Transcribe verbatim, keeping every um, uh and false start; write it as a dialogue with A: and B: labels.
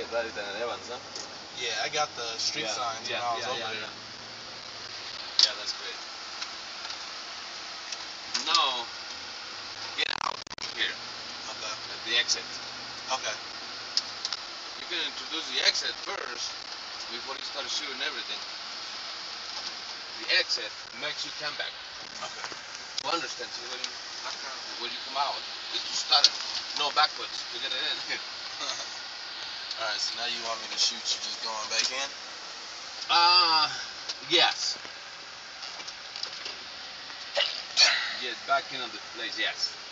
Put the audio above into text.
A: rather than Evans, huh?
B: Yeah, I got the street
A: yeah.
B: signs
A: yeah,
B: when I was
A: yeah,
B: over
A: yeah,
B: there.
A: Yeah. yeah, that's great. Now, get out here.
B: Okay.
A: At the exit.
B: Okay.
A: You can introduce the exit first before you start shooting everything. The exit makes you come back.
B: Okay.
A: You understand? So when you, when you come out, it's to start it. No backwards to get it in.
B: Alright, so now you want me to shoot you just going back in?
A: Uh, yes. Get back in on the place, yes.